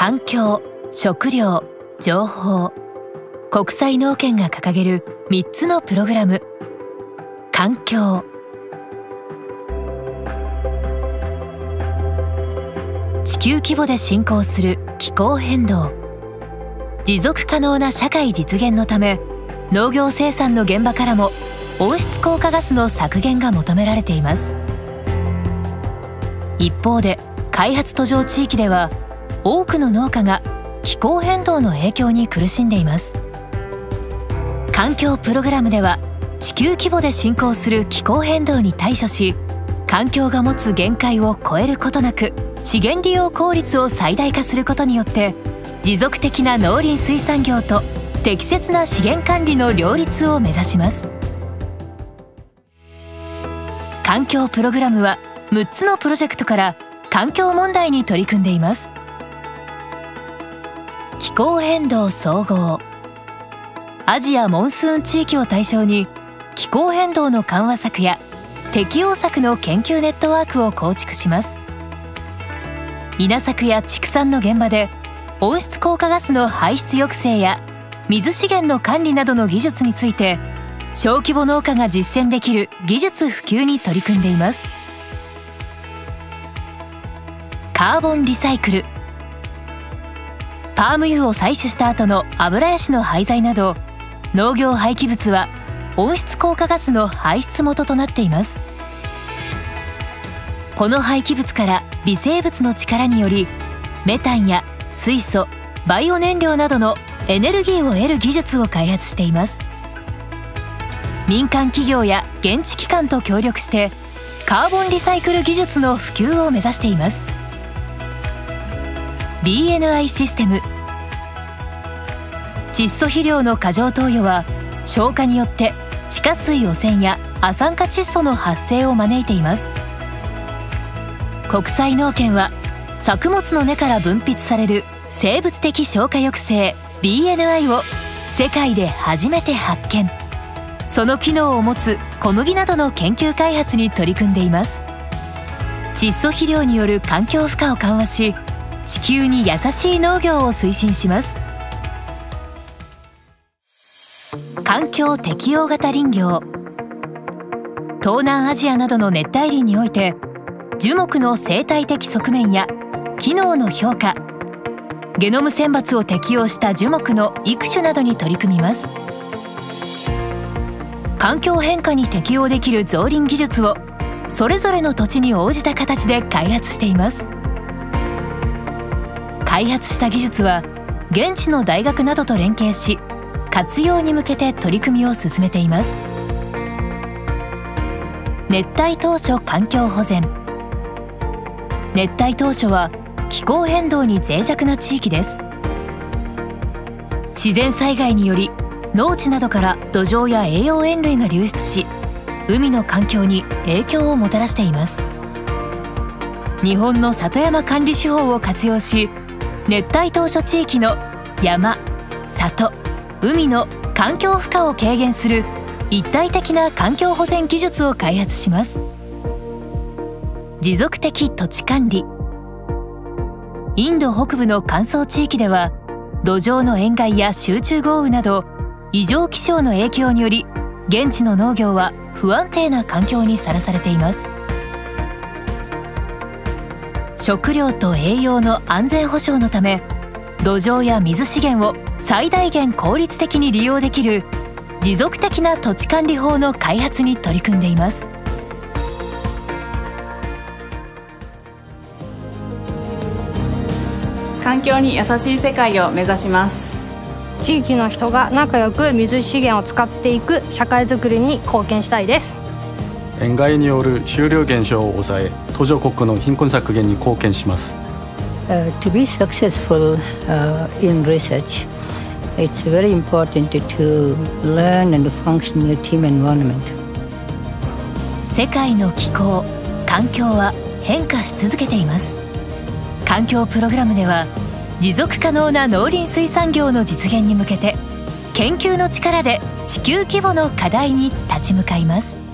環境、食料、情報、国際農研が掲げる3つのプログラム。環境。地球規模で進行する気候変動。持続可能な社会実現のため、農業生産の現場からも温室効果ガスの削減が求められています。一方で、開発途上地域では多くの農家が気候変動の影響に苦しんでいます。環境プログラムでは、地球規模で進行する気候変動に対処し、環境が持つ限界を超えることなく資源利用効率を最大化することによって持続的な農林水産業と適切な資源管理の両立を目指します。環境プログラムは6つのプロジェクトから環境問題に取り組んでいます。気候変動総合。アジアモンスーン地域を対象に気候変動の緩和策や適応策の研究ネットワークを構築します。稲作や畜産の現場で温室効果ガスの排出抑制や水資源の管理などの技術について小規模農家が実践できる技術普及に取り組んでいます。カーボンリサイクル。パーム油を採取した後のアブラヤシの廃材など農業廃棄物は温室効果ガスの排出元となっています。この廃棄物から微生物の力によりメタンや水素、バイオ燃料などのエネルギーを得る技術を開発しています。民間企業や現地機関と協力してカーボンリサイクル技術の普及を目指しています。 BNI システム。窒素肥料の過剰投与は消火によって地下水汚染や亜酸化窒素の発生を招いています。国際農研は作物の根から分泌される生物的消火抑制 BNI を世界で初めて発見。その機能を持つ小麦などの研究開発に取り組んでいます。窒素肥料による環境負荷を緩和し、地球に優しい農業を推進します。環境適応型林業。東南アジアなどの熱帯林において樹木の生態的側面や機能の評価、ゲノム選抜を適用した樹木の育種などに取り組みます。環境変化に適応できる造林技術をそれぞれの土地に応じた形で開発しています。開発した技術は現地の大学などと連携し、活用に向けて取り組みを進めています。熱帯島嶼環境保全。熱帯島嶼は気候変動に脆弱な地域です。自然災害により農地などから土壌や栄養塩類が流出し、海の環境に影響をもたらしています。日本の里山管理手法を活用し、熱帯島嶼地域の山、里、海の環境負荷を軽減する一体的な環境保全技術を開発します。持続的土地管理。インド北部の乾燥地域では土壌の塩害や集中豪雨など異常気象の影響により現地の農業は不安定な環境にさらされています。食料と栄養の安全保障のため土壌や水資源を最大限効率的に利用できる持続的な土地管理法の開発に取り組んでいます。 環境に優しい世界を目指します。 地域の人が仲良く水資源を使っていく社会づくりに貢献したいです。 塩害による収量減少を抑え、途上国の貧困削減に貢献します。 To be successful in research, it's very important to learn and function in a team environment. 世界の気候、環境は変化し続けています。環境プログラムでは持続可能な農林水産業の実現に向けて研究の力で地球規模の課題に立ち向かいます。